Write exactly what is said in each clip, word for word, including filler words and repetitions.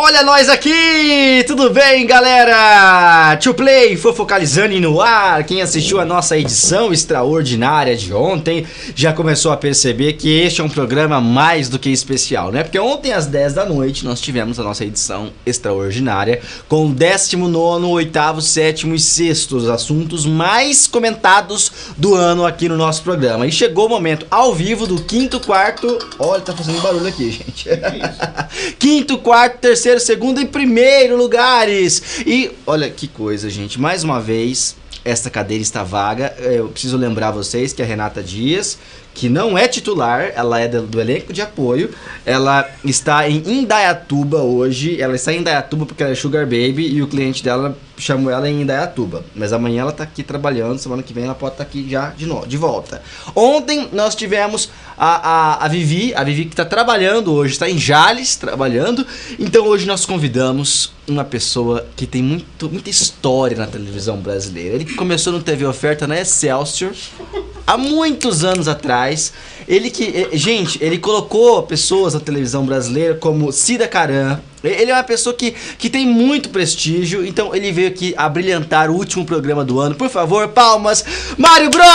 Olha nós aqui! Tudo bem, galera? To Play Fofocalizando no ar. Quem assistiu a nossa edição extraordinária de ontem já começou a perceber que este é um programa mais do que especial, né? Porque ontem às dez da noite nós tivemos a nossa edição extraordinária com o décimo nono, oitavo, sétimo e sexto os assuntos mais comentados do ano aqui no nosso programa. E chegou o momento ao vivo do quinto, quarto... Olha, tá fazendo barulho aqui, gente. Quinto, quarto, terceiro, segundo e primeiro lugares. E olha que coisa, gente. Mais uma vez, esta cadeira está vaga. Eu preciso lembrar vocês que a Renata Dias, que não é titular, ela é do elenco de apoio. Ela está em Indaiatuba hoje. Ela está em Indaiatuba porque ela é Sugar Baby e o cliente dela chamou ela em Indaiatuba. Mas amanhã ela está aqui trabalhando, semana que vem ela pode estar aqui já de novo, de volta. Ontem nós tivemos a, a, a Vivi, a Vivi que está trabalhando hoje, está em Jales trabalhando. Então hoje nós convidamos uma pessoa que tem muito, muita história na televisão brasileira. Ele começou no T V Oferta na Excelsior há muitos anos atrás. Ele que, gente, ele colocou pessoas na televisão brasileira como Cida Caram. Ele é uma pessoa que, que tem muito prestígio, então ele veio aqui a brilhantar o último programa do ano. Por favor, palmas, Mário Bros!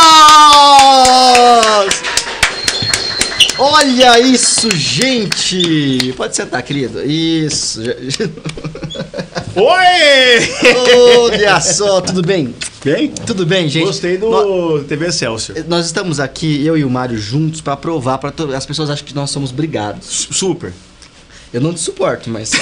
Olha isso, gente! Pode sentar, querido. Isso. Oi! Olha só, tudo bem? Bem? Tudo bem, gente? Gostei do no... T V Excelsior. Nós estamos aqui, eu e o Mário, juntos para provar para to... as pessoas acham que nós somos brigados. Super. Eu não te suporto, mas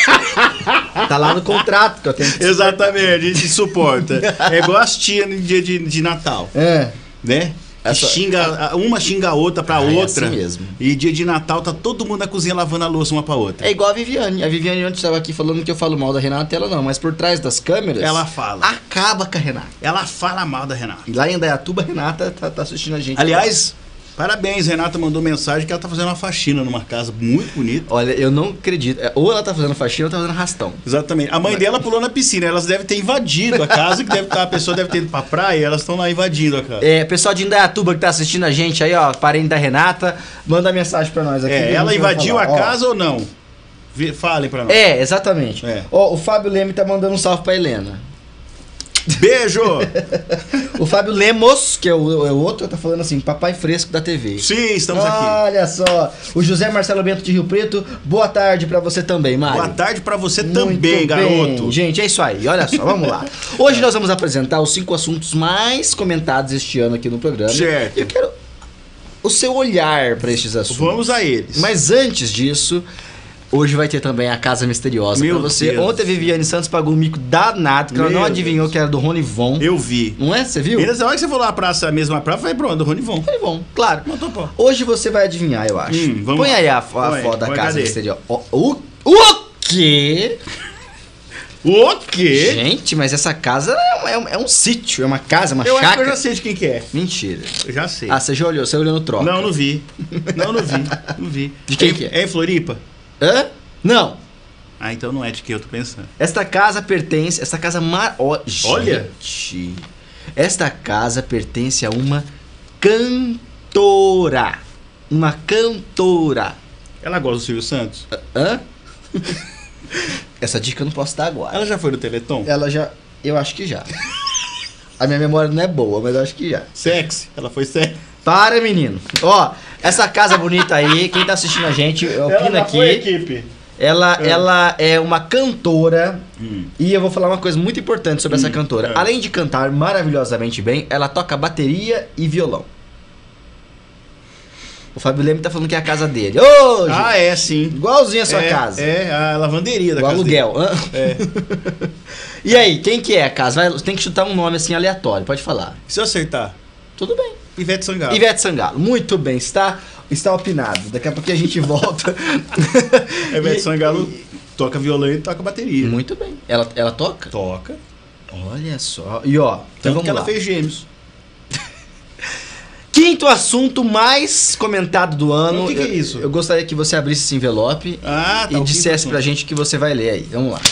tá lá no contrato que eu tenho que Exatamente, a gente suporta. É igual as tias no dia de, de Natal. É. Né? Essa... Xinga, uma xinga a outra pra ah, outra. É assim mesmo. E dia de Natal tá todo mundo na cozinha lavando a louça uma pra outra. É igual a Viviane. A Viviane ontem estava aqui falando que eu falo mal da Renata e ela não, mas por trás das câmeras ela fala. Acaba com a Renata. Ela fala mal da Renata. E lá em Indaiatuba, a Renata tá, tá assistindo a gente. Aliás, parabéns, Renata mandou mensagem que ela tá fazendo uma faxina numa casa muito bonita. Olha, eu não acredito. Ou ela tá fazendo faxina ou tá fazendo arrastão. Exatamente. A mãe Mas... dela pulou na piscina. Elas devem ter invadido a casa, que deve, a pessoa deve ter ido pra praia e elas estão lá invadindo a casa. É, pessoal de Indaiatuba que tá assistindo a gente aí, ó, parente da Renata, manda mensagem pra nós aqui. É, ela invadiu a casa ó. ou não? Falem pra nós. É, exatamente. É. Ó, o Fábio Leme tá mandando um salve pra Helena. Beijo! O Fábio Lemos, que é o, é o outro, tá falando assim, papai fresco da T V. Sim, estamos aqui. Olha só. O José Marcelo Bento de Rio Preto, boa tarde pra você também, Mário. Boa tarde pra você Muito também, bem. garoto. Gente, é isso aí, olha só, vamos lá. Hoje nós vamos apresentar os cinco assuntos mais comentados este ano aqui no programa. Certo. Eu quero o seu olhar pra estes assuntos. Vamos a eles. Mas antes disso... Hoje vai ter também a Casa Misteriosa Meu pra você. Deus. Ontem a Viviane Santos pagou um mico danado, que ela Meu não adivinhou Deus. que era do Rony Von. Eu vi. Não é? Você viu? E nessa hora que você falou a praça, a mesma praça, vai pronto, do Rony Von. Rony Von, claro. Não tô pô. Hoje você vai adivinhar, eu acho. Hum, vamos Põe lá. aí a, a Põe, foto da põe, Casa cadê? Misteriosa. O, o, o quê? O quê? Gente, mas essa casa é um, é um, é um sítio, é uma casa, uma Eu acho que eu chácara. já sei de quem que é. Mentira. Eu já sei. Ah, você já olhou? Você olhou no troca? Não, não vi. Não, não vi. Não vi. De quem é, que é? É em Floripa? Hã? Não. Ah, então não é de quem eu tô pensando. Esta casa pertence... Esta casa... Mar... Oh, Olha. Gente, esta casa pertence a uma cantora. Uma cantora. Ela gosta do Silvio Santos? Hã? Essa dica eu não posso dar agora. Ela já foi no Teleton? Ela já... Eu acho que já. A minha memória não é boa, mas eu acho que já. Sexy? Ela foi sexy? Para, menino. Ó, essa casa bonita aí, quem tá assistindo a gente, opina aqui. Foi equipe. Ela, É. ela é uma cantora Hum. e eu vou falar uma coisa muito importante sobre essa Hum, cantora. é. Além de cantar maravilhosamente bem, ela toca bateria e violão. O Fábio Leme tá falando que é a casa dele. Ô, gente, Ah, é, sim. igualzinho a sua é, casa. É, a lavanderia da O casa aluguel. hã? dele. É. E aí, quem que é a casa? Vai, tem que chutar um nome assim aleatório, pode falar. Se eu acertar, Tudo bem. Ivete Sangalo. Ivete Sangalo, muito bem, está, está opinado. Daqui a pouco a gente volta. Ivete E- Sangalo toca violão e toca bateria. Muito bem. Ela, ela toca? Toca. Olha só. E ó, então Tanto vamos que ela lá. fez gêmeos. Quinto assunto mais comentado do ano. O que que é Eu- isso? Eu, gostaria que você abrisse esse envelope Ah, tá. e o dissesse quinto pra assunto. gente o que você vai ler aí. Vamos lá.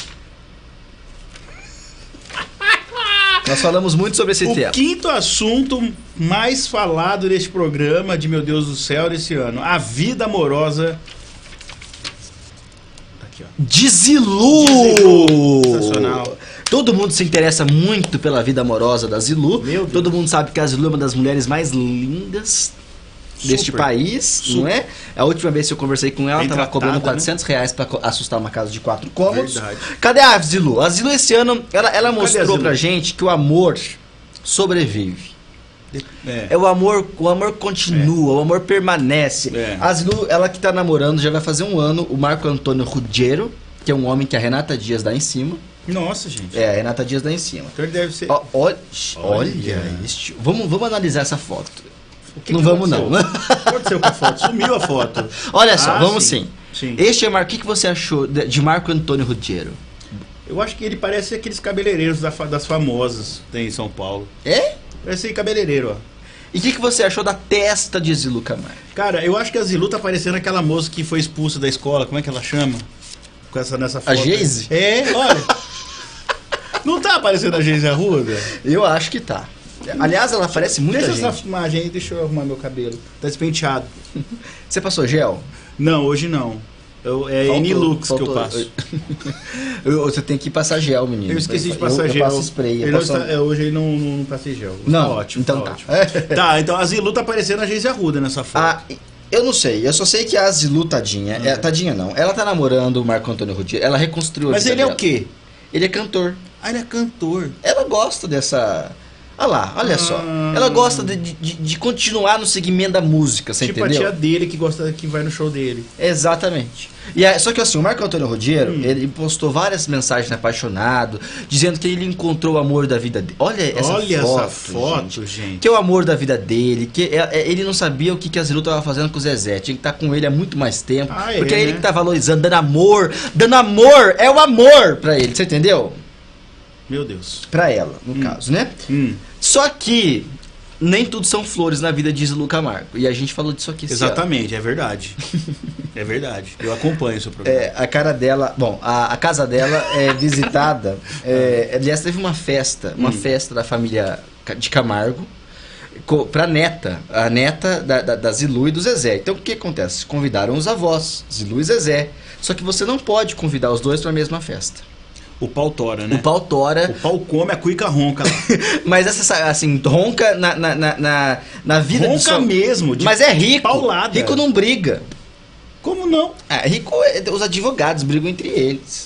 Nós falamos muito sobre esse O tema. quinto assunto mais falado neste programa de Meu Deus do Céu desse ano. A vida amorosa. Aqui, ó. de Zilu! Zilu. Sensacional. Todo mundo se interessa muito pela vida amorosa da Zilu. Meu Deus. Todo mundo sabe que a Zilu é uma das mulheres mais lindas deste Super. país, Super. não é? A última vez que eu conversei com ela, Bem ela tava tratada, cobrando né? quatrocentos reais pra co- assustar uma casa de quatro cômodos. Verdade. Cadê a Zilu? A Zilu esse ano, ela, ela Cadê a mostrou Zilu? pra gente que o amor sobrevive. É. É o amor, o amor continua, o amor permanece. É. A Zilu, ela que tá namorando, já vai fazer um ano, o Marco Antônio Ruggiero, que é um homem que a Renata Dias dá em cima. Nossa, gente. É, a Renata Dias dá em cima. Então ele deve ser... Ó, olha, olha Olha. este. Vamos, vamos analisar essa foto. O que não que vamos aconteceu? não, né? O que aconteceu com a foto? Sumiu a foto. Olha só, Ah, vamos sim. sim. Sim. Este é Marco. O que, que você achou de de Marco Antônio Ruggiero? Eu acho que ele parece aqueles cabeleireiros da fa- das famosas que tem em São Paulo. É? Parece aí cabeleireiro, ó. E o que, que você achou da testa de Zilu Camargo? Cara, eu acho que a Zilu tá parecendo aquela moça que foi expulsa da escola. Como é que ela chama? Com essa, nessa foto. Geise? É, olha. Não tá aparecendo a Geise Arruda? Eu acho que tá. Aliás, ela parece muita Deixa gente. essa imagem aí, deixa eu arrumar meu cabelo. Tá despenteado. Você passou gel? Não, hoje não. Eu, é Faltou- N-Lux que eu faltou- passo. Eu- Você tem que passar gel, menino. Eu esqueci de Eu- passar eu, gel. Eu passo spray. Eu Ele não passo- está- é, hoje ele não, não, não passei gel. Não, Tá ótimo. então tá. tá. Ótimo. Tá, então a Zilu tá parecendo a Geise Arruda nessa foto. Ah, eu não sei. Eu só sei que a Zilu, tadinha... É, tadinha não. Ela tá namorando o Marco Antônio Ruggiero. Ela reconstruiu a Mas vida ele é o dela. quê? Ele é cantor. Ah, ele é cantor. Ela gosta dessa... Olha lá, olha Ah. só. Ela gosta de, de, de continuar no segmento da música, você Tipo entendeu? a tia dele que gosta que vai no show dele. Exatamente. E aí, só que assim, o Marco Antônio Ruggiero, Hum. ele postou várias mensagens apaixonado, dizendo que ele encontrou o amor da vida dele. Olha essa Olha foto, essa foto, gente. Que é o amor da vida dele, que é- é- ele não sabia o que, que a Zilu tava fazendo com o Zezé. Tinha que estar com ele há muito mais tempo. Ah, é, porque é ele né? que tá valorizando, dando amor. Dando amor! É o amor pra ele, você entendeu? Meu Deus. Pra ela, no caso, né? Hum, Só que nem tudo são flores na vida de Zilu Camargo. E a gente falou disso aqui esse ano. exatamente, é verdade. É verdade. Eu acompanho o seu programa. É, a cara dela, bom, a, a casa dela é visitada. é, aliás, teve uma festa, uma Hum. festa da família Ca- de Camargo co- pra neta, a neta da, da, da Zilu e do Zezé. Então o que acontece? Convidaram os avós, Zilu e Zezé. Só que você não pode convidar os dois pra mesma festa. O pau tora, né? O pau tora, O pau come, a cuica ronca lá. mas essa, assim, ronca na, na, na, na, na vida de Ronca sua- mesmo, de Mas é rico. paulada. Rico não briga. Como não? Ah, rico, é- os advogados brigam entre eles.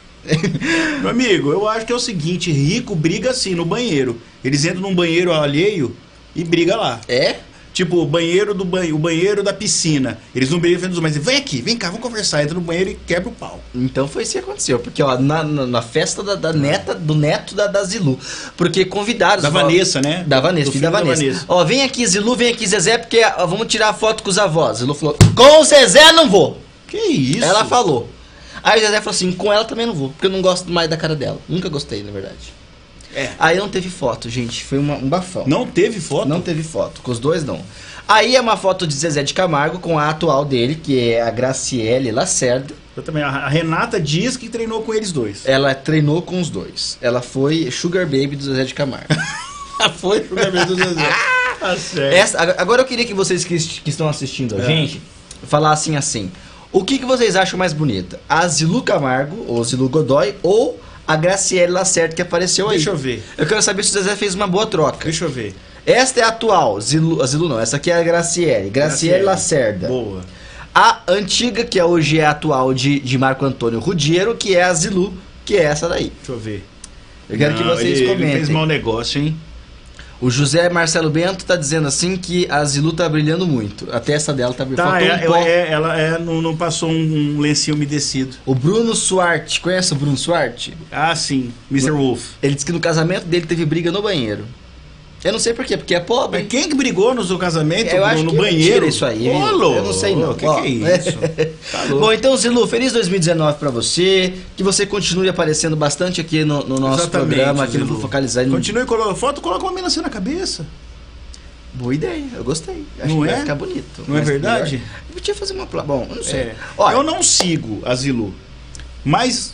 Meu amigo, eu acho que é o seguinte, rico briga assim no banheiro. Eles entram num banheiro alheio e briga lá. É? Tipo, o banheiro do banho, o banheiro da piscina. Eles não brigam, mas vem aqui, vem cá, vamos conversar. Entra no banheiro e quebra o pau. Então foi isso que aconteceu, porque ó, na, na, na festa da, da neta, do neto da, da Zilu, porque convidaram... Da os- Vanessa, né? Da Vanessa, Do filho da filho da Vanessa. Vanessa. Ó, vem aqui Zilu, vem aqui Zezé, porque ó, vamos tirar foto com os avós. Zilu falou, com o Zezé não vou. Que isso? Ela falou. Aí o Zezé falou assim, com ela também não vou, porque eu não gosto mais da cara dela. Nunca gostei, na verdade. É. Aí não teve foto, gente, foi uma- um bafão. Não teve foto? Não teve foto, com os dois não. Aí é uma foto de Zezé de Camargo com a atual dele, que é a Graciele Lacerda. Eu também. A a Renata diz que treinou com eles dois. Ela treinou com os dois. Ela foi Sugar Baby do Zezé de Camargo. Foi o do Zezé. Tá certo. Essa, ag- agora eu queria que vocês que, est- que estão assistindo a É. gente falassem assim: o que, que vocês acham mais bonita? A Zilu Camargo, ou Zilu Godoy, ou a Graciele Lacerda que apareceu aí? Deixa eu ver. Eu quero saber se o Zezé fez uma boa troca. Deixa eu ver. Esta é a atual, Zilu, a Zilu não, essa aqui é a Graciele. Graciele, Graciele. Lacerda. Boa. A antiga, que hoje é a atual de, de Marco Antônio Ruggiero, que é a Zilu, que é essa daí. Deixa eu ver. Eu quero que Não, vocês ele, ele comentem. fez mau negócio, hein? O José Marcelo Bento tá dizendo assim que a Zilu tá brilhando muito. A testa dela tá brilhando. Tá, Faltou é, um pó. é- ela é, não, não passou um, um lencinho umedecido. O Bruno Suarte, conhece o Bruno Suarte? Ah, sim. mister Wolf. Ele disse que no casamento dele teve briga no banheiro. Eu não sei por quê, porque é pobre. Mas quem que brigou no seu casamento? Eu acho no, no que banheiro? mentira isso aí. Ô, viu? louco. Eu não sei não. O que, Ó, que é isso? Tá louco. Bom, então, Zilu, feliz dois mil e dezenove pra você. Que você continue aparecendo bastante aqui no, no nosso Exatamente, programa, aqui no Zilu. Focalizar. Continue colocando foto, coloca uma melancia na cabeça. Boa ideia, eu gostei. Acho Não que é? vai ficar bonito. Não é Mas verdade? melhor- Eu podia fazer uma... pla- Bom, eu não sei. É. Olha, Eu não sigo a Zilu, mas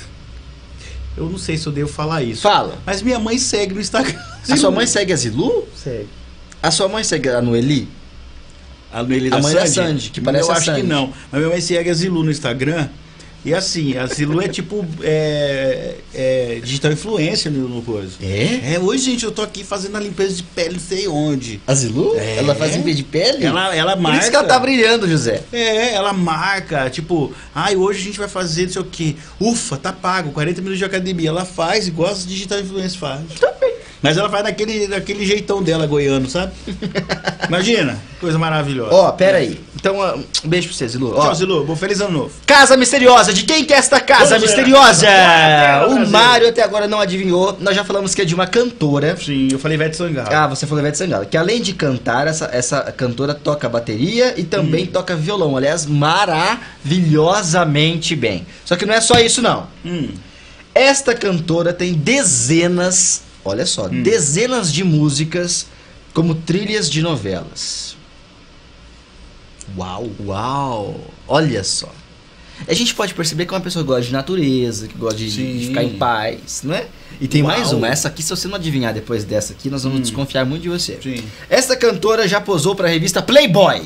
eu não sei se eu devo falar isso. fala. Mas minha mãe segue no Instagram. A sua mãe segue a Zilu? segue. A sua mãe segue a Noeli? A Noeli A da mãe da Sandy? Sandy, que parece Eu a acho Sandy. que não. Mas minha mãe segue a Zilu no Instagram E assim, a Zilu é tipo é, é, digital influencer no, no coisa. É? É, hoje, gente, eu tô aqui fazendo a limpeza de pele, não sei onde. A Zilu? É. Ela faz limpeza de pele? Ela, ela Por marca. isso que ela tá brilhando, José. É, ela marca, tipo, ai, hoje a gente vai fazer não sei o quê. Ufa, tá pago, quarenta minutos de academia. Ela faz igual as digital influencers faz. Mas ela faz daquele, daquele jeitão dela, goiano, sabe? Imagina, coisa maravilhosa. Ó, pera aí. Então, uh, um beijo pra você, Zilu. Ó, Tchau, Zilu. Bom, feliz ano novo. Casa misteriosa. De quem que é esta casa Vamos ver. misteriosa? Vamos ver. O Mário até agora não adivinhou. Nós já falamos que é de uma cantora. Sim, eu falei Ivete Sangalo. Ah, você falou Ivete Sangalo. Que além de cantar, essa, essa cantora toca bateria e também Hum. toca violão. Aliás, maravilhosamente bem. Só que não é só isso, não. Hum. Esta cantora tem dezenas, olha só, Hum. dezenas de músicas como trilhas de novelas. Uau. Uau! Olha só. A gente pode perceber que é uma pessoa que gosta de natureza, que gosta de, Sim. de ficar em paz, não é? E tem Uau. mais uma. Essa aqui, se você não adivinhar depois dessa aqui, nós vamos Hum. desconfiar muito de você. Sim. Essa cantora já posou para a revista Playboy.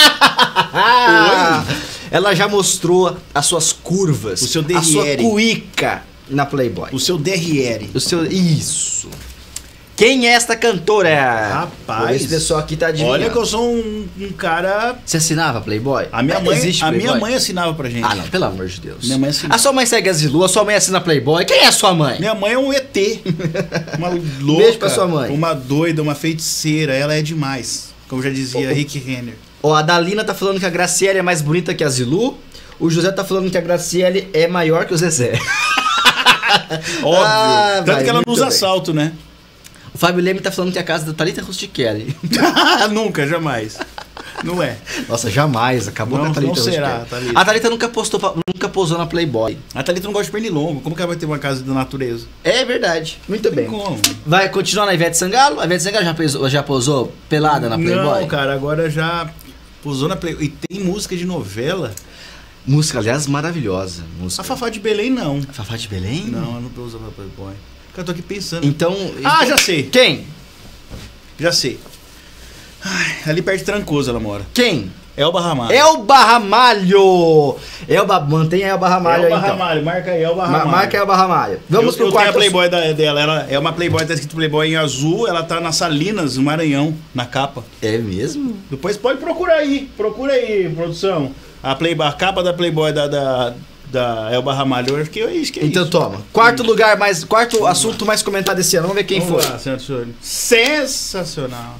Ah! Ela já mostrou as suas curvas, O seu a sua derriere. cuíca na Playboy. O seu D R R. O seu... Isso. Quem é esta cantora? Rapaz. Vou ver se o pessoal aqui tá adivinhando. Olha que eu sou um, um cara. Você assinava Playboy? A minha Ah, mãe, existe a Playboy? minha mãe assinava pra gente. Ah, não, pelo amor de Deus. Minha mãe assinava. A sua mãe segue a Zilu, a sua mãe assina Playboy. Quem é a sua mãe? Minha mãe é um E T. Uma louca. Beijo pra sua mãe. Uma doida, uma feiticeira. Ela é demais. Como já dizia Oh, oh. Rick Renner. Ó, a Dalina tá falando que a Graciele é mais bonita que a Zilu. O José tá falando que a Graciele é maior que o Zezé. Óbvio. Ah, Tanto vai, que ela muito não usa bem. salto, né? O Fábio Leme tá falando que a casa da Thalita Rustichelli. Nunca, jamais. Não é. Nossa, jamais. Acabou Não- com a Thalita não será, Rustichelli. Thalita. A Thalita nunca postou, pa- nunca posou na Playboy. A Thalita não gosta de pernilongo. Como que ela vai ter uma casa da natureza? É verdade. Muito bem. Como? Vai continuar na Ivete Sangalo? A Ivete Sangalo já, pesou- já posou pelada na Playboy? Não, cara, agora já posou na Playboy. E tem música de novela. Música, aliás, maravilhosa. Música. A Fafá de Belém, não. A Fafá de Belém? Não, ela não posou na Playboy. Cara, eu tô aqui pensando. Então... Ah, então- já sei. Quem? Já sei. Ai, ali perto de Trancoso ela mora. Quem? Elba Ramalho. Elba Ramalho! Elba, mantém a Elba Ramalho Elba aí, então. Ramalho, marca aí, Elba Ma- Ramalho. marca a Elba Ramalho. Vamos eu, pro eu quarto... tenho a Playboy da- dela. Ela é uma Playboy, tá escrito Playboy em azul. Ela tá na Salinas, no Maranhão, na capa. É mesmo? Depois pode procurar aí. Procura aí, produção. A, Playboy, a capa da Playboy da, da, da Elba Ramalho. Eu acho que é isso que é Então isso. toma. Quarto lugar mais... Quarto assunto mais comentado esse ano. Vamos ver quem Vamos foi. lá, senhor senhor. Sensacional.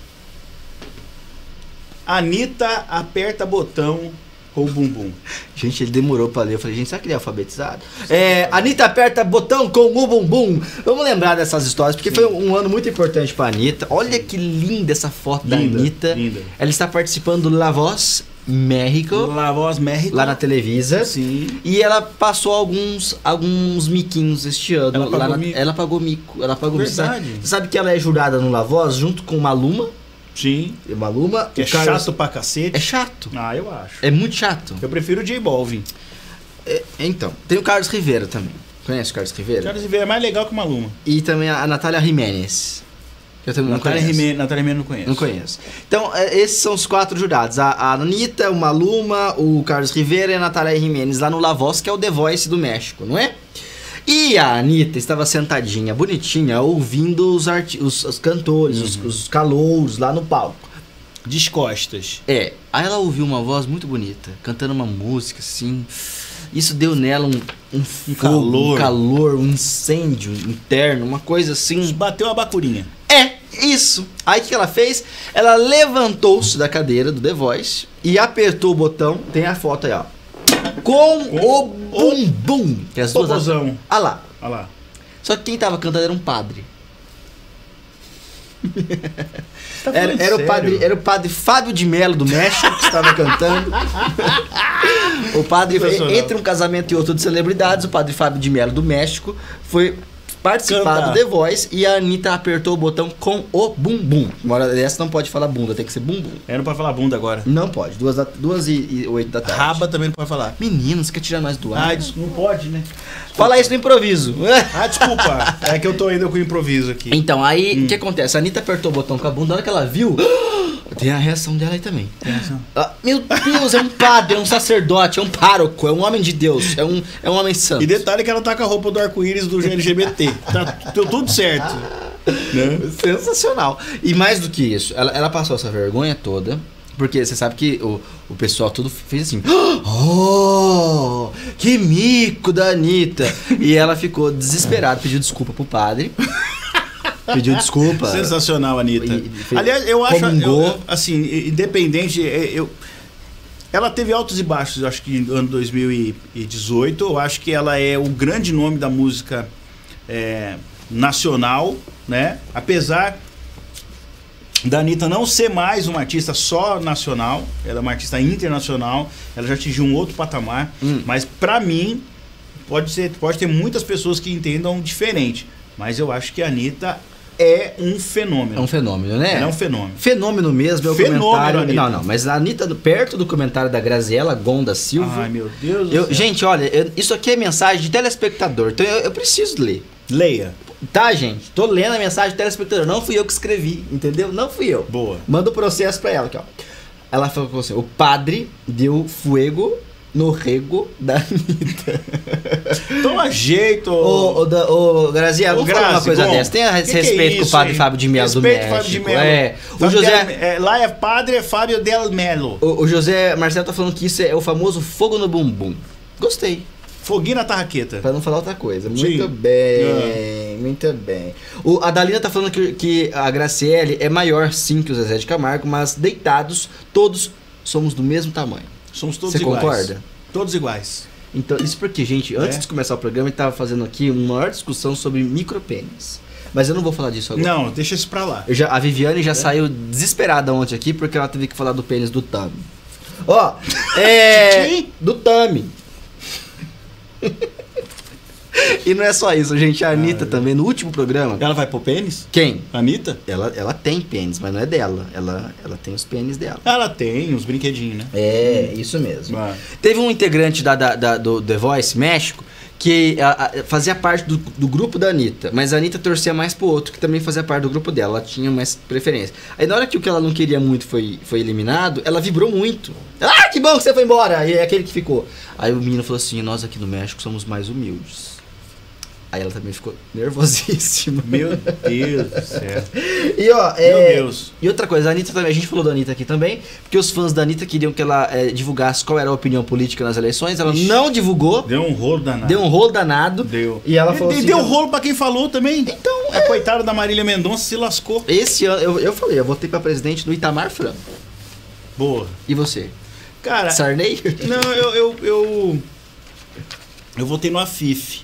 Anitta aperta botão com o bumbum. Gente, ele demorou pra ler. Eu falei, gente, será que ele é alfabetizado? É, Anitta aperta botão com o bumbum. Vamos lembrar dessas histórias, porque Sim. foi um ano muito importante pra Anitta. Olha que linda essa foto da Linda, Anitta. linda. Ela está participando do La Voz México, La Voz México. lá na Televisa. Sim. E ela passou alguns, alguns miquinhos este ano. Ela lá pagou na- mico? ela pagou mico. Ela pagou mico. Verdade. Você sabe que ela é jurada no La Voz junto com Maluma. Sim. Maluma. Que é o Carlos- chato pra cacete. É chato. Ah, eu acho. É muito chato. Eu prefiro o J Balvin. É, então, tem o Carlos Rivera também. Conhece o Carlos Rivera? Carlos Rivera é mais legal que o Maluma. E também a, a Natália Jiménez. Que eu também não Natália conheço. Jimenez, Natália Jimenez não conheço. Não conheço. Então, é, esses são os quatro jurados. A, a Anitta, o Maluma, o Carlos Rivera e a Natália Jiménez lá no La Voz, que é o The Voice do México, não é? E a Anitta estava sentadinha, bonitinha, ouvindo os, arti os, os cantores, os, os calouros lá no palco. Descostas. É, aí ela ouviu uma voz muito bonita, cantando uma música assim. Isso deu nela um, um, fogo, calor. um calor, um incêndio interno, uma coisa assim. Bateu a bacurinha. É, isso. Aí o que ela fez? Ela levantou-se da cadeira do The Voice e apertou o botão. Tem a foto aí, ó. Com, o bumbum. Que as duas. Popozão. Ah lá. Olha lá. Só que quem tava cantando era um padre. Tá Era, falando era, o sério? padre, era o padre Fábio de Melo do México que estava cantando. O padre, Sensacional. entre um casamento e outro de celebridades, o padre Fábio de Melo do México foi participar Cantar. do The Voice e a Anitta apertou o botão com o bumbum. Uma hora dessa não pode falar bunda, tem que ser bumbum. É, não pode falar bunda agora. Não pode, duas, da, duas e, e oito da tarde. Raba também não pode falar. Menino, você quer tirar nós do ar? Ah, des- não pode, né? Fala isso no improviso. Ah, desculpa. É que eu tô ainda com o improviso aqui. Então, aí, o que acontece? A Anitta apertou o botão com a bunda, na hora que ela viu, Tem a reação dela aí também. Tem reação. Ah, meu Deus, é um padre, é um sacerdote, é um pároco, é um homem de Deus, é um, é um homem santo. E detalhe que ela tá com a roupa do arco-íris do L G B T. Tá tu- tudo certo. Né? Sensacional. E mais do que isso, ela, ela passou essa vergonha toda, porque você sabe que o, o pessoal tudo fez assim, oh, que mico da Anitta. E ela ficou desesperada, pediu desculpa pro padre. Pediu desculpa. Sensacional, Anitta. E- e fez- Aliás, eu acho, comungou. eu- eu- assim, independente, é, eu, ela teve altos e baixos, eu acho que no ano dois mil e dezoito, eu acho que ela é o grande nome da música é, nacional, né? Apesar da Anitta não ser mais uma artista só nacional, ela é uma artista internacional, ela já atingiu um outro patamar, Hum. mas pra mim, pode ser, pode ter muitas pessoas que entendam diferente, mas eu acho que a Anitta é um fenômeno. É um fenômeno, né? Ela é um fenômeno. Fenômeno mesmo é o Fenômeno, comentário. Anitta. Não, não, mas a Anitta, perto do comentário da Graziella Gonda Silva. Ai, meu Deus do eu, céu. gente, olha, eu- isso aqui é mensagem de telespectador, então eu, eu preciso ler. Leia. Tá, gente? Tô lendo a mensagem de telespectador. Não fui eu que escrevi, entendeu? Não fui eu. Boa. Manda o processo pra ela aqui, ó. Ela falou assim: o padre deu fuego no rego da Anitta. Toma jeito. Ô, ô, da- ô, Graziella, Ô, vamos falar uma Grazi, coisa bom, dessa. Tenha que que respeito é com o isso, padre hein? Fábio de Melo do Respeito México. Fábio de Melo. É. O Fábio José, Del- é, lá é padre Fábio Del Melo. o, o José Marcelo tá falando que isso é o famoso fogo no bumbum. Gostei. Foguinho na tarraqueta. Pra não falar outra coisa. Muito Sim. bem, muito bem. O, a Dalina tá falando que, que a Graciele é maior sim que o Zezé de Camargo, mas deitados, todos somos do mesmo tamanho. Somos todos Você iguais. concorda? Todos iguais. Então, isso porque, gente, antes É. de começar o programa, a gente tava fazendo aqui uma maior discussão sobre micropênis. Mas eu não vou falar disso agora. Não, deixa isso pra lá. Eu já, a Viviane já saiu desesperada ontem aqui porque ela teve que falar do pênis do Tami. Ó, é. Quem? Do Tami. E não é só isso, gente. A Anitta também, no último programa. Ela vai pro pênis? Quem? Anitta? Ela, ela tem pênis, mas não é dela. Ela, ela tem os pênis dela. Ela tem uns brinquedinhos, né? É, isso mesmo. Ah. Teve um integrante da, da- da- do The Voice México que a- a- fazia parte do, do grupo da Anitta, mas a Anitta torcia mais pro outro que também fazia parte do grupo dela. Ela tinha mais preferência. Aí na hora que o que ela não queria muito foi, foi eliminado, ela vibrou muito. Ah, que bom que você foi embora! E é aquele que ficou. Aí o menino falou assim: nós aqui no México somos mais humildes. Aí ela também ficou nervosíssima. Meu Deus do céu. E ó, Meu é, Deus. E outra coisa, a Anitta também, a gente falou da Anitta aqui também, porque os fãs da Anitta queriam que ela é, divulgasse qual era a opinião política nas eleições, ela Ixi. não divulgou, Deu um rolo danado. deu um rolo danado. Deu. E ela falou e assim, deu eu- rolo pra quem falou também. Então, A coitada da Marília Mendonça se lascou. esse ano, eu, eu falei, eu votei pra presidente do Itamar Franco. Boa. E você? Cara, Sarney? não, eu... Eu, eu, eu votei no Afif.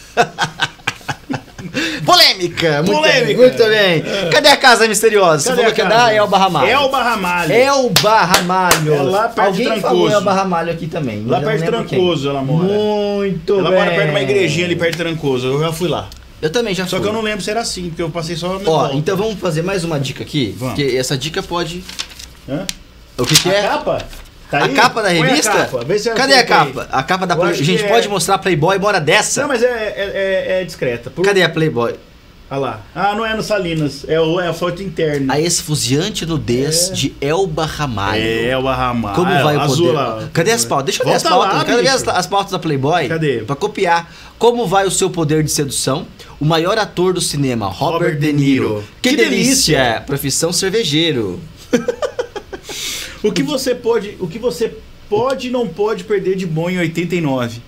Polêmica! Muito Polêmica. bem, muito bem. Cadê a casa misteriosa? Você Cadê falou a que é casa? da Elba Ramalho. Elba Ramalho. Elba Ramalho. É lá perto de Alguém Trancoso. falou Elba Ramalho aqui também. Lá eu perto não de lembro quem. Trancoso ela mora. Muito Ela bem. mora perto de uma igrejinha ali perto de Trancoso. Eu já fui lá. Eu também já Só fui. que eu não lembro se era assim, porque eu passei só no Ó, volta. então vamos fazer mais uma dica aqui. Vamos. Porque essa dica pode... Hã? O que, que A é? capa? Tá A aí? capa da Põe a revista? capa, vê se Cadê a acerta aí. capa? A capa da Eu Playboy. acho Gente, que pode é- mostrar Playboy, bora dessa? Não, mas é, é, é- é discreta. Por... Cadê a Playboy? Olha lá. Ah, não é no Salinas. É, o, é a foto interna. A esfuziante nudez É. de Elba Ramalho. É, o Arramalho. Como vai o azul poder? lá. Cadê as pautas? Deixa eu ver as Volta pautas. lá, Quero ver as, bicho. as pautas da Playboy. Cadê? Pra copiar. Como vai o seu poder de sedução? O maior ator do cinema, Robert, Robert De De Niro. Niro. Que, Que delícia. delícia. Profissão cervejeiro. O que você pode, o que você pode e não pode perder de bom em oitenta e nove?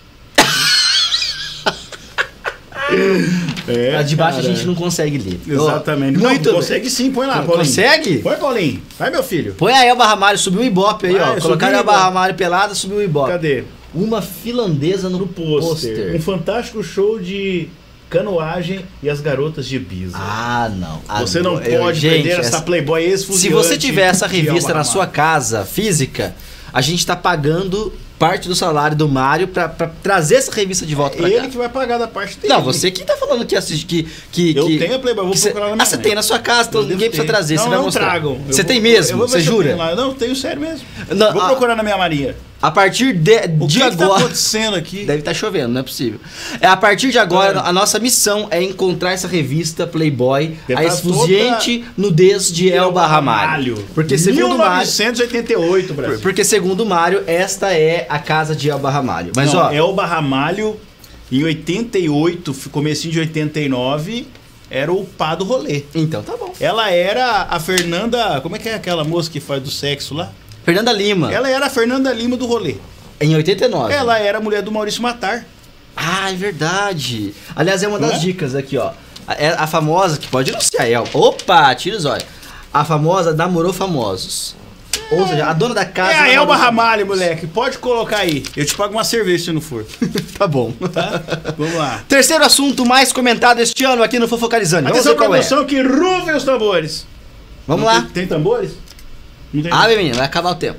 É, a de baixo cara. a gente não consegue ler. Exatamente. Ó, muito não, bem. consegue sim, põe lá, Não Paulinho. consegue? Põe, Paulinho. Vai, meu filho. Põe a Elba Ramalho, subiu o Ibope aí, Vai, ó. subiu Colocaram o a Elba Ibope. Ramalho pelada, subiu o Ibope. Cadê? Uma finlandesa no, No pôster. pôster. Um fantástico show de canoagem e as garotas de Ibiza. Ah, não. Você Ah, não eu- pode gente, perder essa Playboy ex-fuziante. Se você tiver essa de revista Elba na sua Ramalho. casa física, a gente tá pagando parte do salário do Mário pra, pra trazer essa revista de volta pra Ele cá. que vai pagar da parte dele. Não, você que tá falando que assiste que que Eu que, tenho a Playboy, vou que cê- procurar na minha Ah, você mãe. tem na sua casa, então Eu ninguém devo precisa ter. trazer, não, você vai não mostrar. tragam. Eu Você vou- tem eu mesmo? vou ver Você se eu jura? tenho lá. Não, tenho sério mesmo. Não, vou ah. procurar na minha Maria. A partir de, O de que agora... que tá acontecendo aqui? Deve estar chovendo, não é possível. É, a partir de agora, a nossa missão é encontrar essa revista Playboy, Deve a tá esfuziante nudez de Elba Ramalho. Porque segundo mil Mário... novecentos e oitenta e oito, Brasil. Porque segundo Mário, esta é a casa de Elba Ramalho. Mas Não, ó... Elba Ramalho, em oitenta e oito, comecinho de oitenta e nove, era o pá do rolê. Então tá bom. Ela era a Fernanda... Como é que é aquela moça que faz do sexo lá? Fernanda Lima, Ela era a Fernanda Lima do rolê. em oitenta e nove. Ela era a mulher do Maurício Matar. Ah, é verdade. Aliás, é uma Não das é? dicas aqui, ó. A, a famosa, que pode não ser a Elba. Opa, tira os olhos. A famosa namorou famosos. Ou seja, a dona da casa... É a namorou Elba famosos. Ramalho, moleque. Pode colocar aí. Eu te pago uma cerveja se não for. Tá bom. Tá? Vamos lá. Terceiro assunto mais comentado este ano aqui no Fofocalizando. Vamos Atenção, ver qual é. produção, que rufem os tambores. Vamos Não lá. Tem, tem tambores? Não tem. Ah, menina, vai acabar o tempo.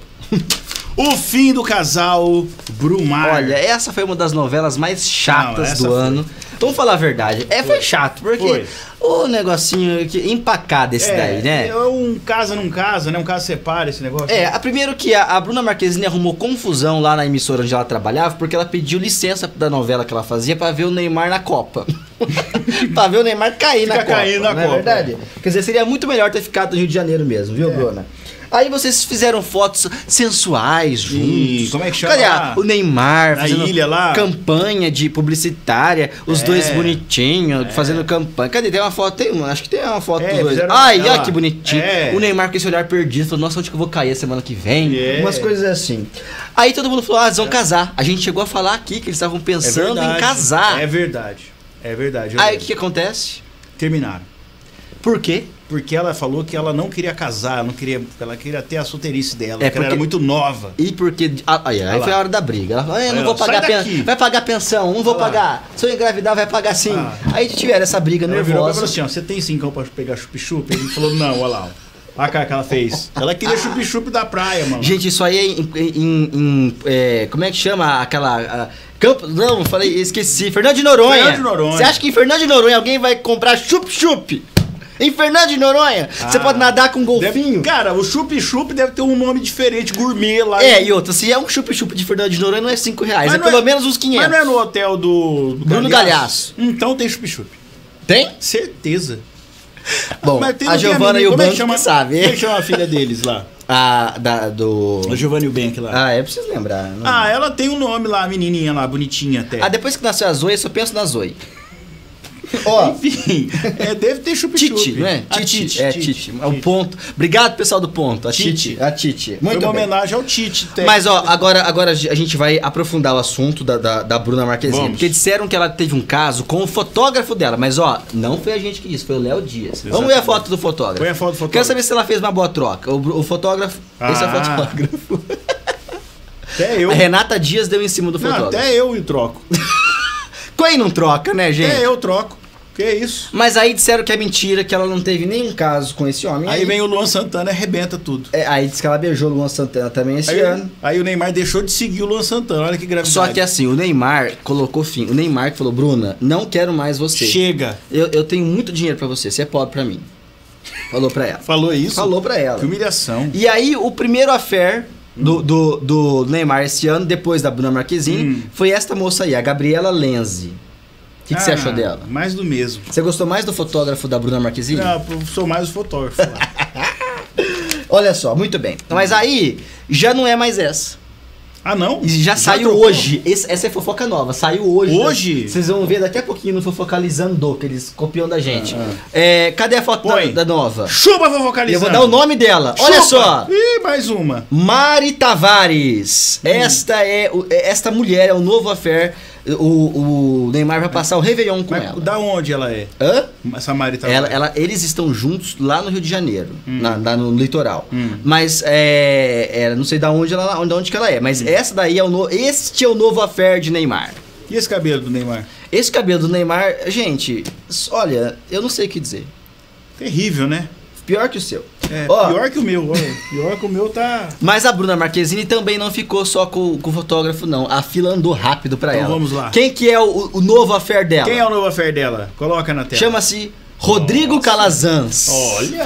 O fim do casal Brumar. Olha, essa foi uma das novelas mais chatas Não, essa do foi. ano. Vamos falar a verdade. É, foi, chato, porque Foi. o negocinho que empacado esse é, daí, né? É um casa não casa, né? Um casa separa esse negócio. É, a primeiro que a, a Bruna Marquezine arrumou confusão lá na emissora onde ela trabalhava, porque ela pediu licença da novela que ela fazia pra ver o Neymar na Copa. Pra ver o Neymar cair na Fica Copa. caindo na não é Copa. verdade? Quer dizer, seria muito melhor ter ficado no Rio de Janeiro mesmo, viu, É. Bruna? Aí vocês fizeram fotos sensuais juntos. Ih, como é que chama Cadê a- lá? o Neymar Na fazendo ilha lá? campanha de publicitária, os É. dois bonitinhos, fazendo campanha. Cadê? Tem uma foto, tem uma, acho que tem uma foto É, dos dois. fizeram Ai, aquela- olha que bonitinho. É. O Neymar com esse olhar perdido, falou, nossa, onde que eu vou cair a semana que vem? É. Umas coisas assim. Aí todo mundo falou, ah, eles vão casar. A gente chegou a falar aqui que eles estavam É pensando verdade. em casar. É verdade. É verdade. eu Aí o lembro. que, que acontece? Terminaram. Por quê? Porque ela falou que ela não queria casar, não queria, ela queria ter a solteirice dela, É, porque ela era porque- muito nova. E porque. Ah, aí aí lá. foi a hora da briga. Ela falou: "Ah, eu não Aí, vou ó, sai pagar daqui." pensão. Vai pagar pensão, não vou Olha lá. pagar. Se eu engravidar, vai pagar sim. Ah. Aí tiveram essa briga Ela virou pra ela e falou nervosa. assim, ó, você tem cincão pra pegar chup-chup? Ele falou, não, olha lá, ó. Olha a cara que ela fez. Ela queria chup-chup da praia, mano. Gente, isso aí é em. em- em- é, como é que chama aquela. a- Campo. Não, falei, esqueci. Fernando de Noronha. Fernando de Noronha. Você acha que em Fernando de Noronha alguém vai comprar chup-chup? Em Fernando de Noronha, você Ah, pode nadar com um golfinho. Deve- cara, o chup-chup deve ter um nome diferente, gourmet lá. É, e outra, se é um chup-chup de Fernando de Noronha, não é cinco reais, Mas é não pelo é- menos uns quinhentos. Mas não é no hotel do, do Bruno Galhaço. Então tem chup-chup. Tem? Certeza. Bom, Mas tem- a não tem Giovana menina- e o como é que Banco chama- que sabe. Como é que chama a filha deles lá? A da, do... A Giovanna e o Bank lá. Ah, é preciso lembrar. não- Ah, ela tem um nome lá, a menininha lá, bonitinha até. Ah, depois que nasceu a Zoe, eu só penso na Zoe. Ó, Enfim, é, deve ter chup-chup. Tite, não é? A Tite, é Tite. É o ponto. Obrigado, pessoal do ponto. A Tite. Tite. A Tite. Foi Muito uma bem. homenagem ao Tite. técnico. Mas ó, agora, agora a gente vai aprofundar o assunto da, da, da Bruna Marquezine. Vamos. Porque disseram que ela teve um caso com o fotógrafo dela. Mas ó, não foi a gente que disse, foi o Léo Dias. Vamos ver a foto do fotógrafo. Põe a foto do fotógrafo. Quero saber se ela fez uma boa troca. O, Bru- o fotógrafo, esse é o Ah. fotógrafo. Até eu. A Renata Dias deu em cima do Não, fotógrafo. até eu troco. Quem não troca, né, gente? Até eu troco. Que isso? Mas aí disseram que é mentira, que ela não teve nenhum caso com esse homem. Aí vem o Luan Santana e arrebenta tudo. É, aí diz que ela beijou o Luan Santana também esse Aí, ano. aí o Neymar deixou de seguir o Luan Santana. Olha que gravidade. Só que assim, o Neymar colocou fim. O Neymar que falou, Bruna, não quero mais você. Chega. Eu, eu tenho muito dinheiro pra você, você é pobre pra mim. Falou pra ela. Falou isso? Falou pra ela. Que humilhação. E aí, o primeiro affair do, do, do Neymar esse ano, depois da Bruna Marquezine, Hum. foi esta moça aí, a Gabriela Lenzi. O que, que você Ah, achou dela? Mais do mesmo. Você gostou mais do fotógrafo da Bruna Marquezine? Não, eu sou mais o fotógrafo. lá. Olha só, muito bem. Mas aí, já não é mais essa. Ah, não? E já, saiu trocou? hoje. Esse- essa é fofoca nova. Saiu hoje. Hoje? Vocês vão ver daqui a pouquinho no Fofocalizando, que eles copiam da gente. Ah, É, cadê a foto da, Põe. da nova? Chupa E fofocalizando. eu vou dar o nome dela. Olha Chupa. só. Ih, mais uma. Mari Tavares. Hum. Esta é o- esta mulher é o novo affair. O, o Neymar vai passar o Réveillon com Mas ela. da onde ela é? Hã? Essa Mari tá Ela, ela- eles estão juntos lá no Rio de Janeiro, Hum. na, na- no litoral. Hum. Mas é, é, não sei da onde ela, onde, onde que ela é. Mas Hum. essa daí é o no, este é o novo affair de Neymar. E esse cabelo do Neymar? Esse cabelo do Neymar, gente, s- olha, eu não sei o que dizer. Terrível, né? Pior que o seu. É, Ó, pior que o meu. Olha. Pior que o meu tá... Mas a Bruna Marquezine também não ficou só com, com o fotógrafo, não. A fila andou rápido pra Então ela. vamos lá. Quem que é o, o novo affair dela? Quem é o novo affair dela? Coloca na tela. Chama-se Rodrigo Nossa. Calazans. Olha.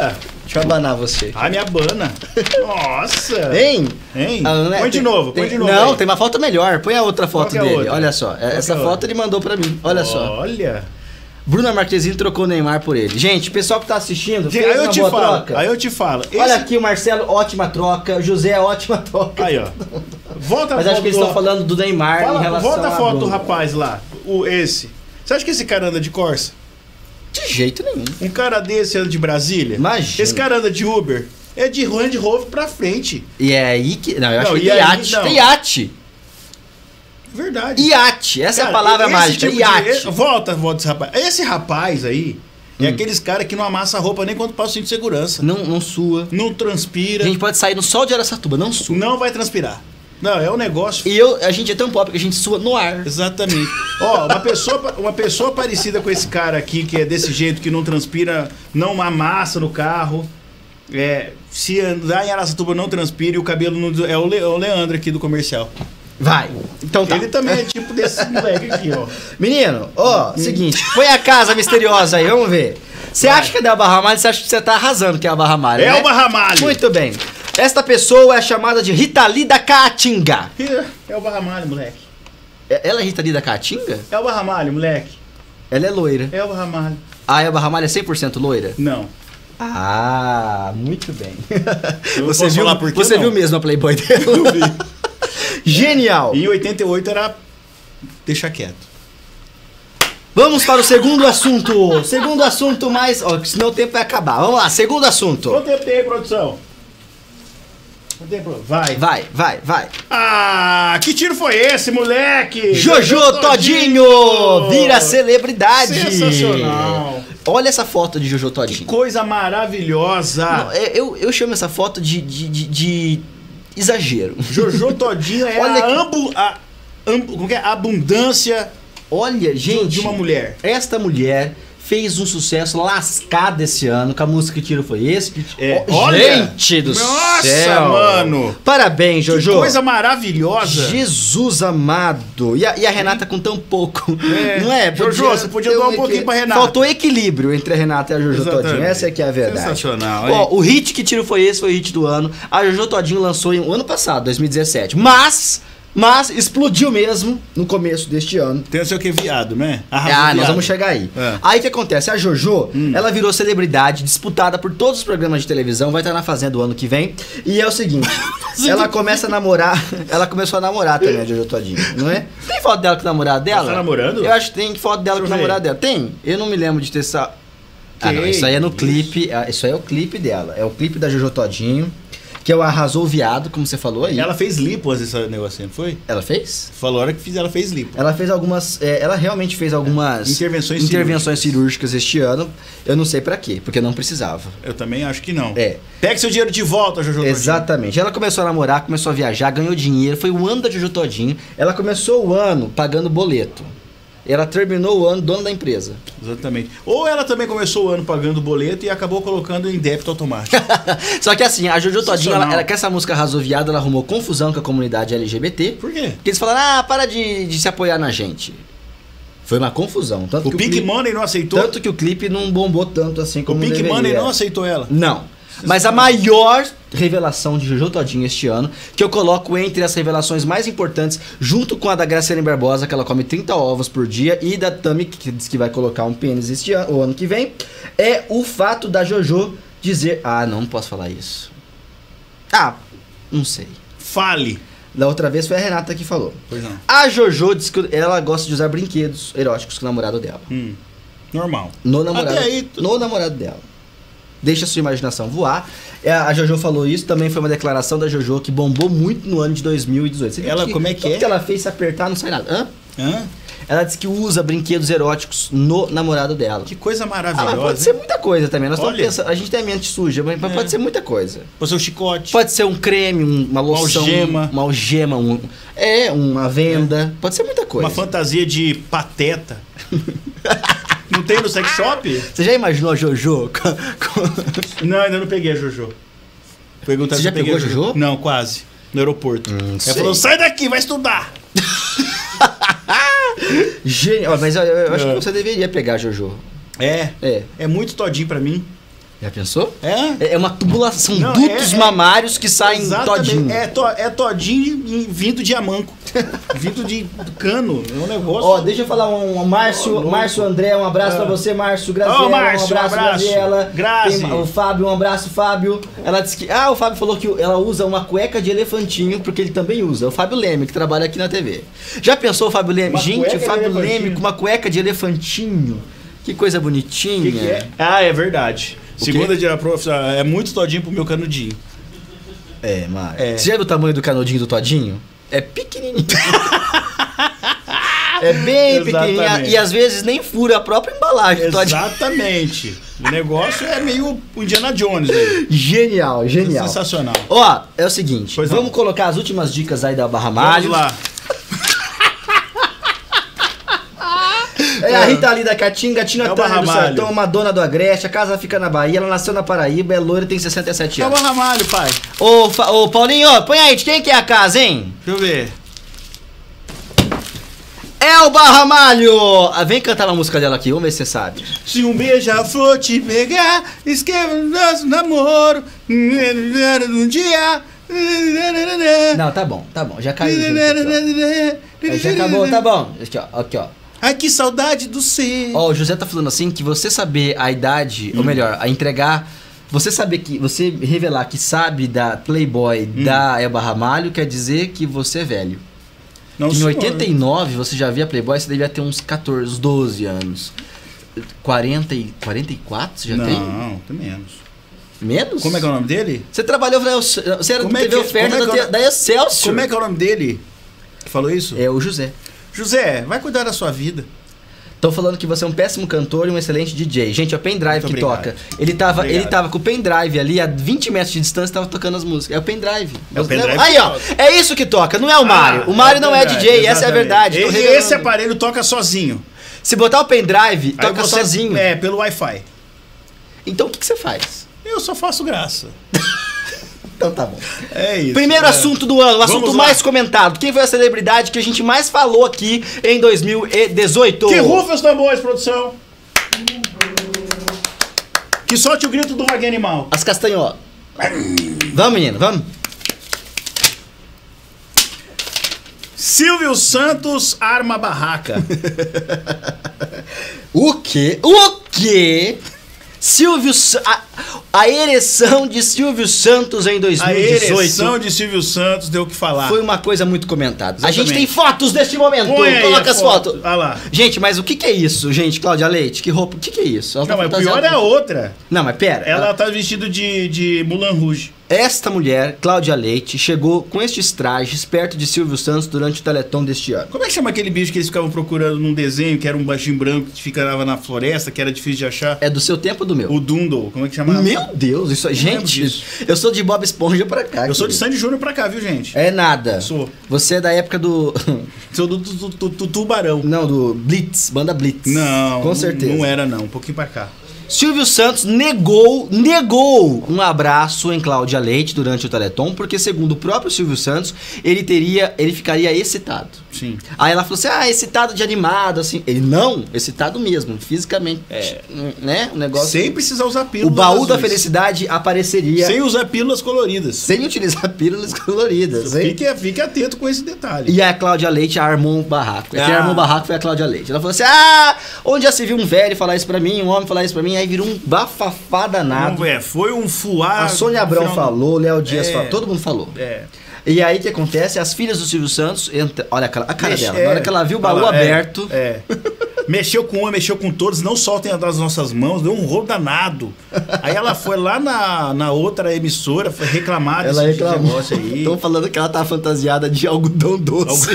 Deixa eu abanar você. Ah, me abana. Nossa. Hein? Hein? Ah, né? Põe de Tem- novo, põe tem- de novo. Não, aí. tem uma foto melhor. Põe a outra foto que é a dele. outra? Olha só. Essa que é a foto outra? ele mandou pra mim. Olha só. Olha. Bruna Marquezine trocou o Neymar por ele. Gente, pessoal que tá assistindo, Gente, fez aí eu uma te boa falo. troca. Aí eu te falo. Olha esse- aqui o Marcelo, ótima troca. O José, ótima troca. Aí, ó. Volta a Mas foto acho que eles do- estão falando do Neymar Fala- em relação Volta a foto do Bruna. rapaz lá. O, esse. Você acha que esse cara anda de Corsa? De jeito nenhum. Um cara desse anda de Brasília? Imagina. Esse cara anda de Uber? É de Land Rover pra frente. E é aí que... Não, eu acho Não, que e é aí, iate. não. É iate. Verdade. Iate. Essa é a Cara, palavra esse mágica. tipo de- Iate. e- Volta, volta esse rapaz. Esse rapaz aí é Hum. aqueles caras que não amassa a roupa nem quando passa o cinto de segurança. Não, não sua. Não transpira. A gente pode sair no sol de Araçatuba, não sua. Não vai transpirar. Não, é um negócio. E eu, a gente é tão pobre que a gente sua no ar. Exatamente. Ó, uma pessoa, uma pessoa parecida com esse cara aqui, que é desse jeito, que não transpira, não amassa no carro. É, se andar em Araçatuba não transpira e o cabelo não. É o, Le- é o Leandro aqui do comercial. Vai. Então tá. Ele também é tipo desse moleque aqui, ó. Menino, ó, seguinte, põe a casa misteriosa aí, vamos ver. Você Vai. acha que é da Barra Malha, você acha que você tá arrasando que é a Barra Malha, É né? o Barramalho. Muito bem. Esta pessoa é chamada de Ritalida Caatinga. É o Barramalho, moleque. É- Ela é Ritalida Caatinga? É o Barramalho, moleque. Ela é loira. É o Barramalho. Ah, é a Barra Malha é cem por cento loira? Não. Ah, muito bem. Eu Você posso viu, falar por quê, você não? viu mesmo a Playboy dela? Genial. Em oitenta e oito era. Deixa quieto. Vamos para o segundo assunto. Segundo assunto mais... Ó, senão o tempo vai acabar. Vamos lá, segundo assunto. Quanto tempo tem aí, produção? Quanto tempo? Vai. Vai, vai, vai. Ah, que tiro foi esse, moleque? Jojo Todinho vira celebridade. Sensacional. Olha essa foto de Jojo Que Todinho. coisa maravilhosa. Não, é- eu, eu chamo essa foto de, de, de- de exagero. Jojo Todinho é Olha a, que- ambu, a, ambu, como que é? abundância Olha, gente. de uma mulher. Esta mulher fez um sucesso lascado esse ano com a música Que Tiro Foi Esse. É, Ó, olha! gente do Nossa, céu. mano! Parabéns, Jojo. Que coisa maravilhosa. Jesus amado. E a, e a Renata com tão pouco. É. Não é? Jojo, você podia ter dar um equi- pouquinho pra Renata. Faltou equilíbrio entre a Renata e a Jojo Exatamente. Todinho. Essa é que é a verdade. Sensacional, Ó, hein? o hit Que Tiro Foi Esse foi o hit do ano. A Jojo Todinho lançou em um ano passado, dois mil e dezessete. Mas, mas explodiu mesmo no começo deste ano. Tem o seu que viado, né? Arrasou Ah, nós viado. vamos chegar aí. É. Aí o que acontece? A Jojo, Hum. ela virou celebridade, disputada por todos os programas de televisão, vai estar na Fazenda o ano que vem. E é o seguinte, ela começa a namorar, ela começou a namorar também a Jojo Todinho, não é? Tem foto dela com o namorado dela? Ela tá namorando? Eu acho que tem foto dela Deixa com o eu ver. namorado dela. Tem? Eu não me lembro de ter essa... Ah, não, Que isso aí é no isso? clipe, ah, isso aí é o clipe dela. É o clipe da Jojo Todinho, que é o Arrasou o Viado, como você falou aí. Ela fez lipo antes desse negocinho, não foi? Ela fez? Falou a hora que fiz, ela fez lipo. Ela fez algumas. é, ela realmente fez algumas Intervenções intervenções cirúrgicas este ano. Eu não sei pra quê, porque não precisava. Eu também acho que não. É. Pegue seu dinheiro de volta, Jojo Todinho. Exatamente. Ela começou a namorar, começou a viajar, ganhou dinheiro. Foi o ano da Jojo Todinho. Ela começou o ano pagando boleto. Ela terminou o ano dona da empresa. Exatamente. Ou ela também começou o ano pagando boleto e acabou colocando em débito automático. Só que assim, a Jojo Todinho, ela, Sensacional. ela, com essa música Arrasou Viado, ela arrumou confusão com a comunidade L G B T. Por quê? Porque eles falaram, ah, para de, de se apoiar na gente. Foi uma confusão. Tanto O que Pink clipe- Money não aceitou? Tanto que o clipe não bombou tanto assim o como Pink deveria. Money não aceitou ela. Não. Mas a maior revelação de Jojo Todinho este ano, que eu coloco entre as revelações mais importantes, junto com a da Graciane Barbosa, que ela come trinta ovos por dia, e da Tami, que diz que vai colocar um pênis este ano, o ano que vem, é o fato da Jojo dizer... Ah, não, não posso falar isso. Ah, não sei. Fale. Da outra vez foi a Renata que falou. Pois não. A Jojo diz que ela gosta de usar brinquedos eróticos com o namorado dela. Hum. Normal. No namorado, Até aí, tu- no namorado dela. Deixa a sua imaginação voar. É, A Jojo falou isso, também foi uma declaração da Jojo que bombou muito no ano de dois mil e dezoito. Você viu Ela, como é que tudo é? que ela fez se apertar não sai nada. Hã? Hã? Ela disse que usa brinquedos eróticos no namorado dela. Que coisa Ah, mas maravilhosa. pode ser muita coisa também. Nós estamos Olha. pensando, a gente tem a mente suja, mas É. pode ser muita coisa. Pode ser um chicote. Pode ser um creme, um- uma loção, algema. uma algema, um, é, uma venda. Pode ser muita coisa. Uma fantasia de pateta. Não tem no sex shop? Você já imaginou a Jojo? com- com- Não, ainda não peguei a Jojo. Perguntar Você se já eu peguei pegou a Jojo? Não, quase. No aeroporto. Hum, Ela sei. falou, sai daqui, vai estudar. Gênio. Ó, mas eu, eu acho É. que você deveria pegar a Jojo. É. É. É muito todinho pra mim. Já pensou? É? É uma tubulação, Não, dutos é- é- mamários que saem Exatamente. todinho. É, to, é todinho em- vindo de amanco. vindo de cano. É um negócio. Ó, deixa eu falar um, um Márcio, Ô, Márcio André, um abraço Ah. pra você, Márcio, Graziela, Ô, Márcio, um abraço, um abraço. Graziela. Grazi. Tem o Fábio, um abraço, Fábio. Ela disse que, ah, o Fábio falou que ela usa uma cueca de elefantinho, porque ele também usa. O Fábio Leme, que trabalha aqui na T V. Já pensou o Fábio Leme? Uma Gente, cueca o de Fábio elefantinho. Leme com uma cueca de elefantinho. Que coisa bonitinha. Que que é? Ah, é verdade. O Segunda quê? dia prof, é muito todinho pro meu canudinho. É, Mário. É. Você já viu o tamanho do canudinho do Todinho? É pequenininho. É bem pequenininho. Exatamente. E às vezes nem fura a própria embalagem do Todinho. Exatamente. O negócio é meio o Indiana Jones aí. Genial, genial. Sensacional. Ó, é o seguinte, Pois vamos não. colocar as últimas dicas aí da Barra Vamos Malho. lá. É a Rita ali da Caatinga, Tina É o Turner Barra do Malho. Sertão, Madonna do Agreste, a casa fica na Bahia, ela nasceu na Paraíba, é loira, tem sessenta e sete É o anos. Ramalho, pai. Ô, Fa- ô, Paulinho, põe aí, de quem que é a casa, hein? Deixa eu ver. É o Barra Malho! Ah, vem cantar uma música dela aqui, vamos ver se você sabe. Se um beija-flor te pegar, escreva o nosso namoro. Um dia. Não, tá bom, tá bom, já caiu. gente, aqui, ó. Aí já acabou, tá bom. Aqui, ó, aqui, ó. Ai, que saudade do ser. Ó, o José tá falando assim que você saber a idade, ou melhor, a entregar. Você saber que. Você revelar que sabe da Playboy da Elba Ramalho quer dizer que você é velho. Não, Em senhor. oitenta e nove você já via Playboy, você devia ter uns catorze, uns doze anos. quarenta e, quarenta e quatro você já não, tem? Não, tem menos. Menos? Como é que é o nome dele? Você trabalhou, você era do Como é T V que- Oferta como é da, que é o T- da Excelsior. Como é que é o nome dele? Que falou isso? É o José. José, vai cuidar da sua vida. Estão falando que você é um péssimo cantor e um excelente D J. Gente, é o pendrive Muito que obrigado. toca. Ele tava, Obrigado. ele tava com o pendrive ali a vinte metros de distância, tava tocando as músicas. É o pendrive. É o pendrive Aí, que ó. toca. É isso que toca, não é o Mário. Ah, o Mário não é verdade, D J, essa é a exatamente. verdade. Tô Esse, revelando. esse aparelho toca sozinho. Se botar o pendrive, Aí toca você- sozinho. É, pelo Wi-Fi. Então o que, que você faz? Eu só faço graça. Então tá bom. É isso. Primeiro é. assunto do ano, o assunto Vamos lá. mais comentado. Quem foi a celebridade que a gente mais falou aqui em dois mil e dezoito? Que rufa os tambores, produção. Que solte o grito do Rock Animal. As castanholas. Vamos, menino, vamos. Silvio Santos arma a barraca. O quê? O quê? Silvio Sa- a, a ereção de Silvio Santos em dois A mil e dezoito ereção de Silvio Santos deu o que falar. foi uma coisa muito comentada. A gente Exatamente. tem fotos deste momento. Põe aí Coloca a as foto. fotos. Olha lá. Gente, mas o que, que é isso, gente? Cláudia Leite, que roupa? O que, que é isso? Ela tá Não, mas o fantasiada- pior é a outra. Não, mas pera. Ela tá vestida de, de Mulan Rouge. Esta mulher, Cláudia Leite, chegou com estes trajes perto de Silvio Santos durante o Teleton deste ano. Como é que chama aquele bicho que eles ficavam procurando num desenho, que era um baixinho branco que ficava na floresta, que era difícil de achar? É do seu tempo ou do meu? O Dundle, como é que chamava? Meu Deus, isso é. lembro Gente, disso. eu sou de Bob Esponja pra cá. Eu sou de querido. Sandy Júnior pra cá, viu, gente? É nada. Sou. Você é da época do. Sou do, do, do- do Tubarão. Não, do Blitz, banda Blitz. Não, Com certeza. Não era, não. Um pouquinho pra cá. Silvio Santos negou, negou um abraço em Cláudia Leite durante o Teleton, porque segundo o próprio Silvio Santos, ele teria, ele ficaria excitado. Sim. Aí ela falou assim: "Ah, excitado de animado assim". Ele não, excitado mesmo, fisicamente, É. né? O negócio. Sem precisar usar pílulas O baú da azuis. felicidade apareceria sem, Sem usar pílulas coloridas. utilizar pílulas coloridas, hein? Fique, fique atento com esse detalhe. E a Cláudia Leite armou um barraco. Quem Ah. armou o barraco foi a Cláudia Leite. Ela falou assim: "Ah, onde já se viu um velho falar isso pra mim, um homem falar isso pra mim?" Aí virou um bafafá danado. Não, é, foi um fuar. A Sônia Abrão final- falou, o Léo Dias É. falou, todo mundo falou. É. E aí o que acontece? As filhas do Silvio Santos, entra, olha a cara, a cara Mexe- dela, é. na hora que ela viu o baú Olha lá, é, aberto, É. Mexeu com um, mexeu com todos, não soltem das nossas mãos, deu um rolo danado. Aí ela foi lá na, na outra emissora, foi reclamar ela desse reclamou. negócio aí. Estão falando que ela tá fantasiada de algodão doce.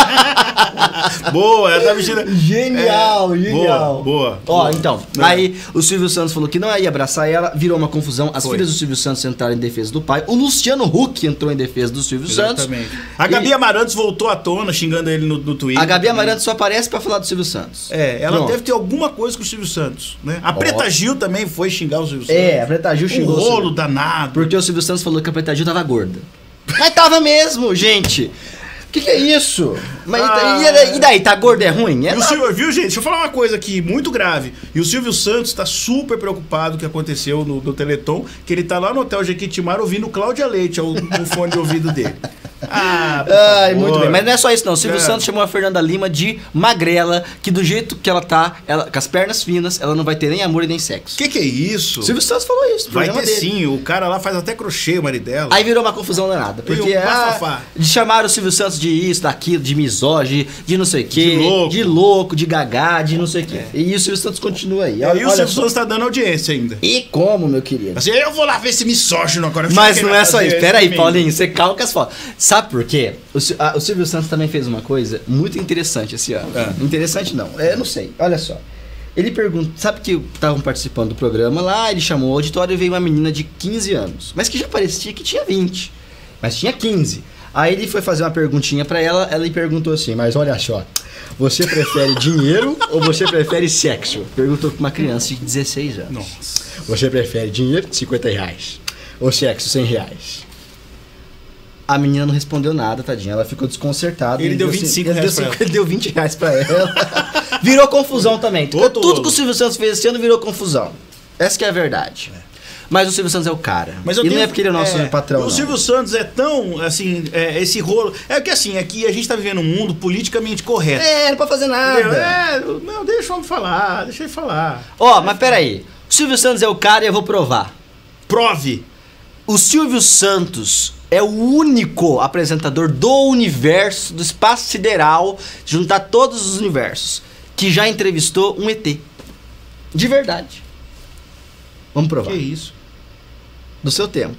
Boa, ela tá vestida. Genial, É, genial. Boa, boa. Ó, boa. então, É. aí o Silvio Santos falou que não ia abraçar ela, virou uma confusão. As Foi. filhas do Silvio Santos entraram em defesa do pai. O Luciano Huck entrou em defesa do Silvio Exatamente. Santos. A Gabi E Amarantos voltou à tona, xingando ele no, no Twitter. a Gabi também. Amarantos só aparece pra falar do Silvio Santos. É, ela Pronto. deve ter alguma coisa com o Silvio Santos, né? A Preta Gil também foi xingar o Silvio Santos. É, a Preta Gil Um xingou o rolo Silvio. danado. Porque o Silvio Santos falou que a Preta Gil tava gorda. Mas tava mesmo, gente. Que que é isso? Mas Ah. e, e daí, tá gordo é ruim? É E o Silvio, viu, gente? Deixa eu falar uma coisa aqui muito grave. E o Silvio Santos tá super preocupado com o que aconteceu no, no Teleton, que ele tá lá no Hotel Jequitimar ouvindo Cláudia Leite ao- no fone de ouvido dele. Ah, por Ai, favor. muito bem. Mas não é só isso, não. O Silvio É. Santos chamou a Fernanda Lima de magrela, que do jeito que ela tá, ela, com as pernas finas, ela não vai ter nem amor e nem sexo. Que que é isso? O Silvio Santos falou isso no Vai programa ter dele. sim, o cara lá faz até crochê, o marido dela. Aí virou uma confusão danada. Porque E o ah, bafafá. de chamaram o Silvio Santos de isso, daquilo, de misógino, de não sei o quê, De louco. de louco, de gagá, de não sei o quê. E o Silvio Santos continua aí. E Olha, aí o olha Silvio só. Santos tá dando audiência ainda. E como, meu querido? Assim, eu vou lá ver esse misógino agora. Mas Quem não vai é só fazer isso. Pera aí, comigo? Paulinho, você calma com as fotos. Sabe por quê? O, Sil- a- o Silvio Santos também fez uma coisa muito interessante esse ano. Ah. Interessante não, é, eu não sei. Olha só. Ele pergunta, sabe que estavam participando do programa lá, ele chamou o auditório e veio uma menina de quinze anos, mas que já parecia que tinha vinte, mas tinha quinze. Aí ele foi fazer uma perguntinha pra ela, ela lhe perguntou assim, mas olha só, você prefere dinheiro ou você prefere sexo? Perguntou pra uma criança de dezesseis anos. Nossa. Você prefere dinheiro, cinquenta reais, ou sexo, cem reais? A menina não respondeu nada, tadinha. Ela ficou desconcertada. Ele deu vinte e cinco ele reais deu pra cinco- Ele deu vinte reais pra ela. Virou confusão também. Ô, Tudo tolo. que o Silvio Santos fez esse ano virou confusão. Essa que é a verdade. Mas o Silvio Santos é o cara. Mas eu e tenho- não é porque ele é o nosso patrão, O não. Silvio Santos é tão, assim, é, esse rolo... É que assim, aqui a gente tá vivendo um mundo politicamente correto. É, não pode fazer nada. Entendeu? É, não, deixa eu falar, deixa ele falar. Ó, mas peraí. O Silvio Santos é o cara e eu vou provar. Prove. O Silvio Santos é o único apresentador do universo, do espaço sideral, juntar todos os universos, que já entrevistou um E T. De verdade. Vamos provar. Que isso? Do seu tempo.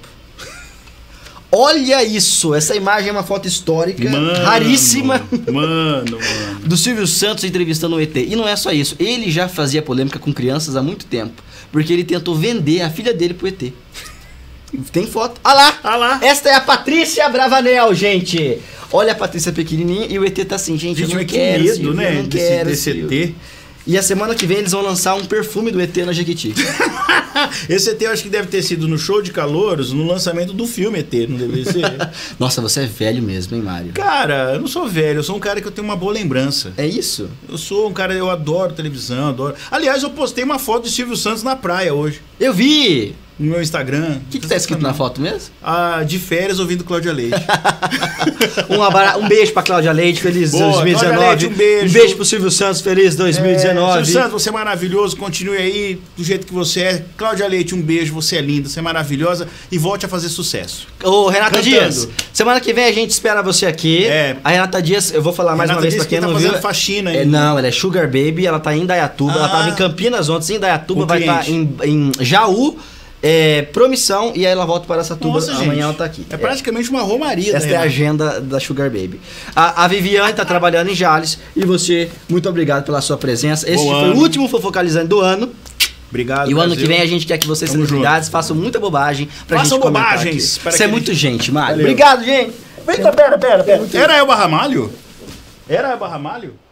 Olha isso! Essa imagem é uma foto histórica Mano, raríssima Mano, mano. do Silvio Santos entrevistando um E T. E não é só isso. Ele já fazia polêmica com crianças há muito tempo. Porque ele tentou vender a filha dele pro E T. Tem foto. Ah lá! Ah lá. Esta é a Patrícia Bravanel, gente! Olha a Patrícia pequenininha e o E T tá assim, gente, Gente, eu não mas que quero, medo, Silvio, né? eu não Desse, quero, desse Silvio. E T. E a semana que vem eles vão lançar um perfume do E T na Jequiti. Esse E T eu acho que deve ter sido no show de calouros, no lançamento do filme E T, não deve ser? Nossa, você é velho mesmo, hein, Mário? Cara, eu não sou velho, eu sou um cara que eu tenho uma boa lembrança. É isso? Eu sou um cara, eu adoro televisão, adoro. Aliás, eu postei uma foto de Silvio Santos na praia hoje, Eu vi! no meu Instagram. O que, que tá escrito na foto mesmo? Ah, de férias ouvindo Cláudia Leite. Um, abra... um beijo pra Cláudia Leite, feliz Boa, dois mil e dezenove. Cláudia Leite, um beijo. Um beijo pro Silvio Santos, feliz dois mil e dezenove. É, Silvio Santos, você é maravilhoso, continue aí do jeito que você é. Cláudia Leite, um beijo, você é linda, você é maravilhosa e volte a fazer sucesso. Ô, Renata Cantando. Dias, semana que vem a gente espera você aqui. É. A Renata Dias, eu vou falar mais Renata uma vez Dias pra quem que tá não fazendo viu. faxina É, ainda. não, ela é Sugar Baby, ela tá em Indaiatuba, ela Ah. tava em Campinas ontem, em Indaiatuba, Com vai estar cliente. em, em Jaú, é, Promissão, e aí ela volta para Araçatuba, Nossa, amanhã gente, ela tá aqui. É praticamente uma romaria. Essa da é a Renata. agenda da Sugar Baby. A, a Viviane tá trabalhando em Jales, e você, muito obrigado pela sua presença. Esse Bom foi ano. o último Fofocalizando do ano. Obrigado, E o ano Brasil. que vem a gente quer que vocês, Tamo celebridades, façam muita bobagem pra Façam gente comentar bobagens aqui. para Isso que é a muito gente- gente, Mário. Valeu. Obrigado, gente. Vem cá, pera, pera, pera. Era Elba Ramalho? Era Elba Ramalho?